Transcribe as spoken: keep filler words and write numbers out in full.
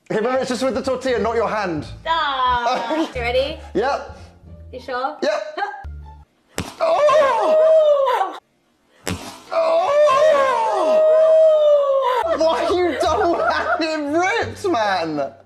Remember, it's just with the tortilla, not your hand. Ah. You ready? Yep. You sure? Yep. Oh! Oh! Why are you double-handed ripped, man?